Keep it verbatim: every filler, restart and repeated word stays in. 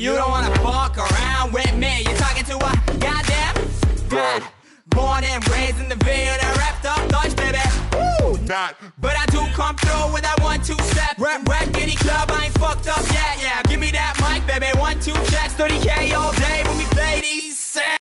You don't wanna fuck around with me. You're talking to a goddamn dad. Born and raised in the Ville, that wrapped up Dutch, baby. Woo! Not. But I do come through with that one, two step. Rap, rap, any club, I ain't fucked up yet, yeah. Give me that mic, baby. One, two checks, thirty K all day when we play these.